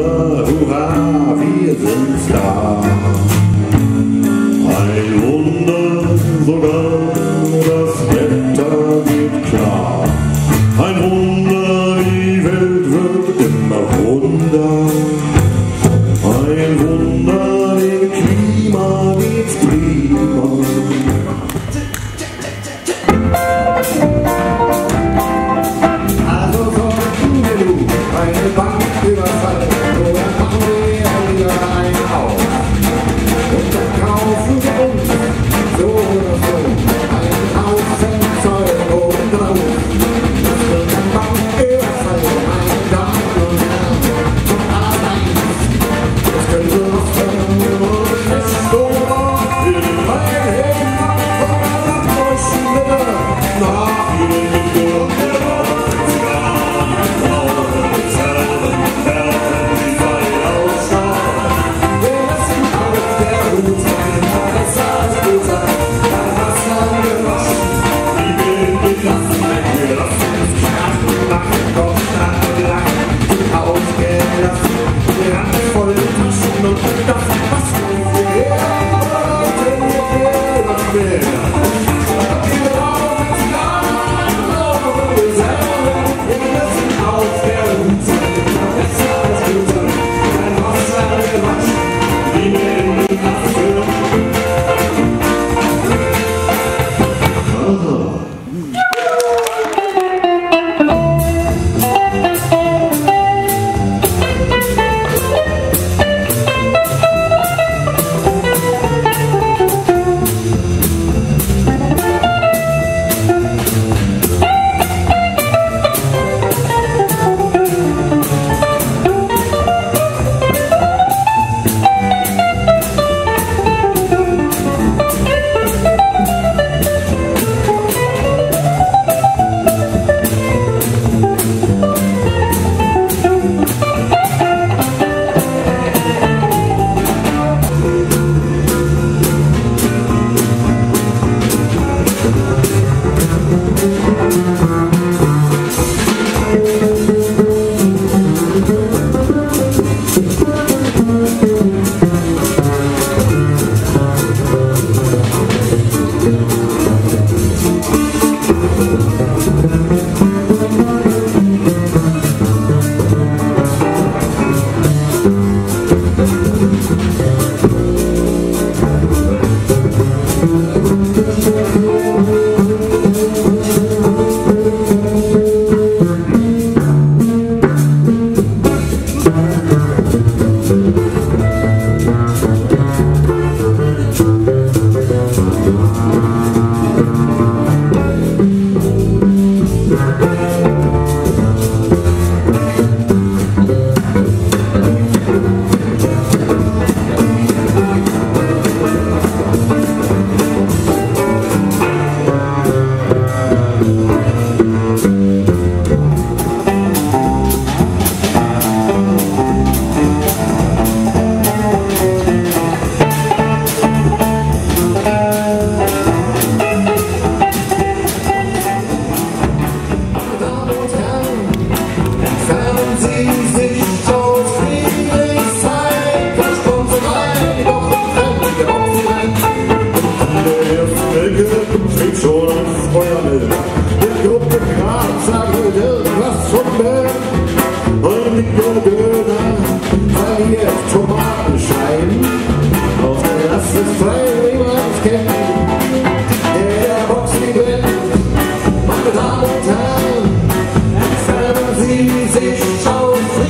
Wunder, hurra, wir sind da. Ein Wunder, sogar das Wetter geht klar. Ein Wunder, die Welt wird immer runder. Ein Wunder, dem Klima geht's prima. Also sollten wir nun eine Bank überfallen, so dann machen wir wieder einen auf. Und dann kaufen wir uns so oder so einen Haufen oben drauf. Das wird ein Banküberfall, meine Damen und Herren, von allein. Das können wir noch fest oder in mein Leben von der deutschen Lippe nach jedem Tomatenscheiben auf der Rasse frei, wie man es kennt. Der Box die brennt, meine Damen und Herren, entfernen Sie sich aus.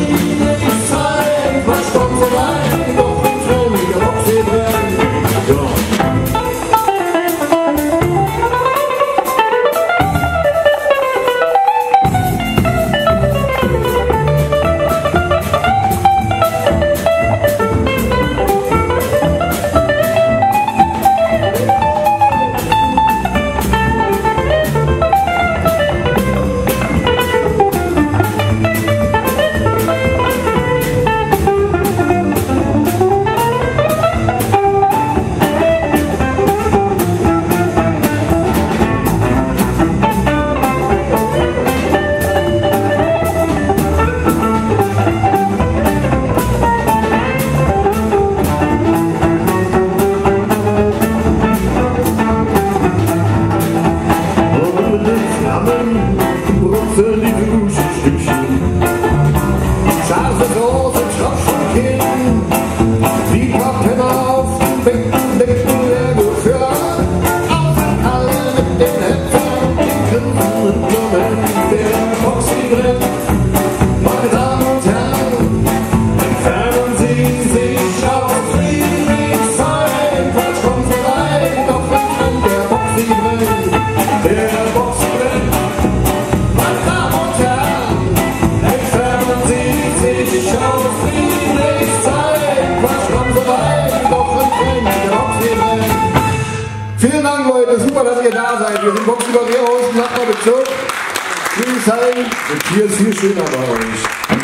Soße, Tropfenkind, die Pappen auf den Becken, der Geschirr, auf alle mit den Händen, den Grinsen und Blumen, der Boxy drin. Meine Damen und Herren, entfernen Sie sich aus Friedrichshain, falsch kommt vorbei, doch wenn an der Boxy drin, der Boxy drin. Meine Damen und Herren, entfernen Sie sich aus Friedrichshain, falsch kommt vorbei, doch wenn der Boxy drin. Vielen Dank, Leute, super, dass ihr da seid. Wir sind Boxy bei mir aus dem Nachbarbezirk. Friedrichshain und hier ist viel schöner bei euch.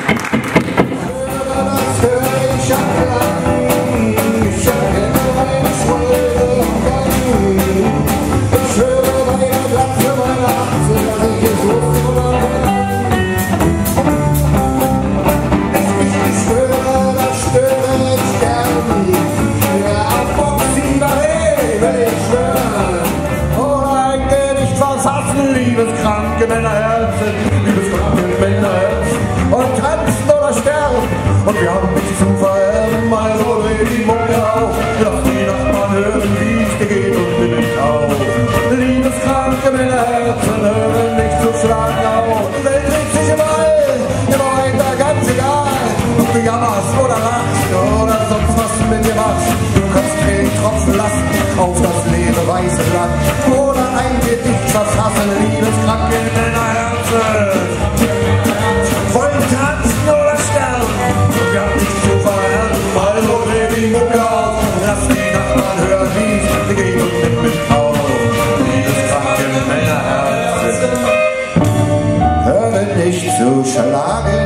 Das höre ich am Klang, ich erkenne meine Schwelle am Gang. Ich höre bei der Glatze meiner Achse, dass ich es wusste oder ich schwöre, das störe ich gern. Ja, auf Boxy will ich schwören. Oder ein Gedicht was hassen, liebeskranke Männerherzen, liebeskranke Männerherzen. Und tanzen oder sterben, und wir haben nichts zu vererben, also dreh die Mucke auf, lass die Nachbarn hören, wie es dir geht und nimm nicht auf. Liebeskranke Männerherzen hören nicht zu schlagen auf. Die Welt dreht sich überall, da ganz egal, ob du jammerst oder lachst oder sonst was du mit dir machst. Du kannst Tränen tropfen lassen auf das leere weiße Blatt oder ein Gedicht verfassen, liebeskranke Männerherzen. Wollen tanzen oder sterben, wir haben nichts zu vererben, also dreh die Mucke auf, lass die Nachbarn hören, wie es dir geht und nimm mit auf. Liebeskranke Männerherzen, hören nicht zu schlagen.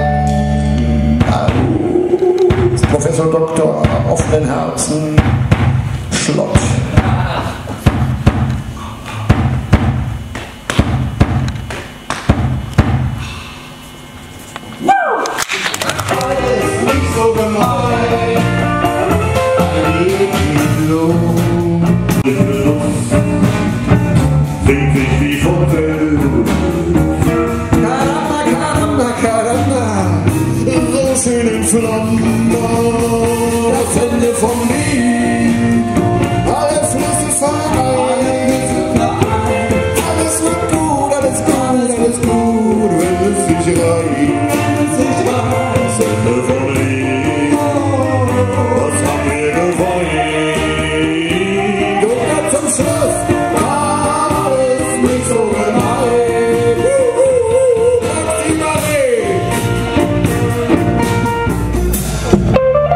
Professor Doktor offenen Herzen, Schlott. Singt sich wie von Welt. Caramba, caramba, caramba, so schön in Flammen, das Ende vom Lied, alle Flüsse vereint, alles wird gut, alles gut, alles gut, wenn es sich reicht, das Ende vom Lied, was haben wir geweint, und dann zum Schluss, alles nicht so gemein, Maxi Marie.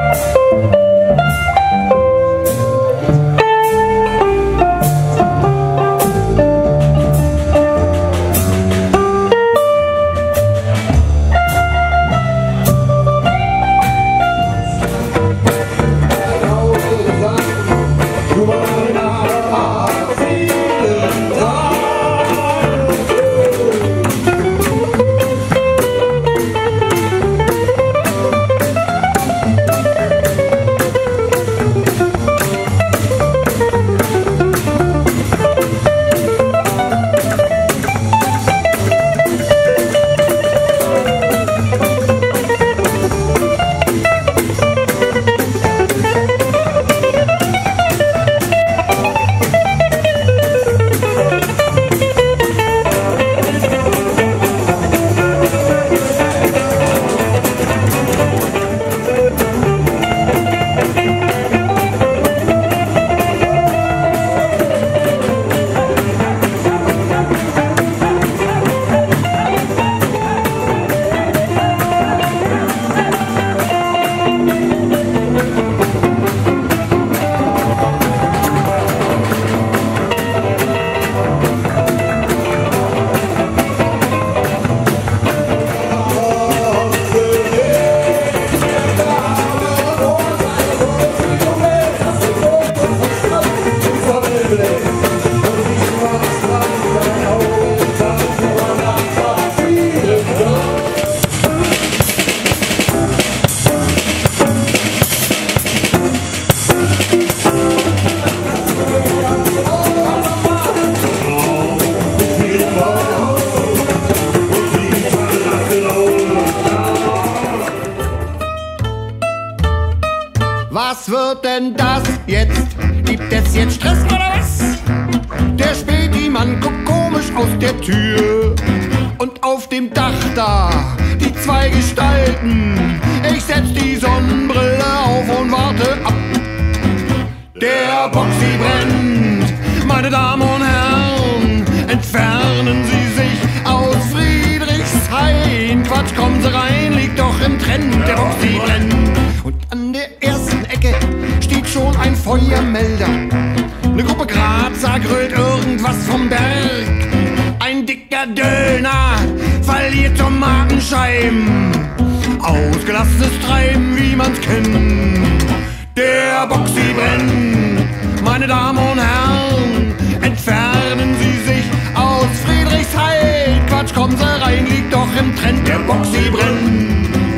Was wird denn das jetzt? Gibt es jetzt Stress oder was? Der Späti-Mann guckt komisch aus der Tür. Und auf dem Dach da, die zwei Gestalten. Ich setz die Sonnenbrille auf und warte ab. Der Boxy brennt, meine Damen und Herren. Entfernen Sie sich aus Friedrichshain. Quatsch, kommen Sie rein, liegt doch im Trend. Der Boxy brennt. Und an der ersten Ecke steht schon ein Feuermelder. Eine Gruppe Grazer grölt irgendwas vom Berg. Ein dicker Döner verliert Tomatenscheiben. Ausgelassenes Treiben, wie man's kennt. Der Boxy brennt, meine Damen und Herren. Entfernen Sie sich aus Friedrichshain. Quatsch, kommen Sie rein, liegt doch im Trend. Der Boxy brennt.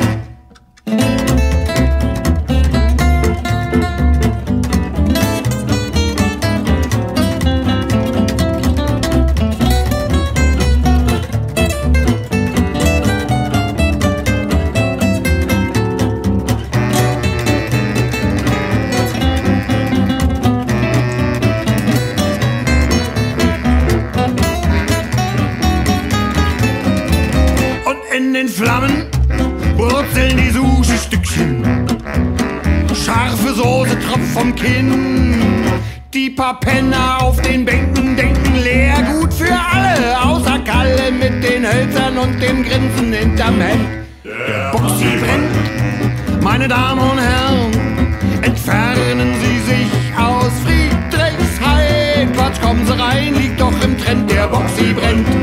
In den Flammen brutzeln die Sushi-Stückchen. Scharfe Soße tropft vom Kinn. Die paar Penner auf den Bänken denken leer. Gut für alle, außer Kalle mit den Hölzern und dem Grinsen hinterm Hemd. Der Boxy brennt, meine Damen und Herren. Entfernen Sie sich aus Friedrichshain. Quatsch, kommen Sie rein, liegt doch im Trend. Der Boxy brennt.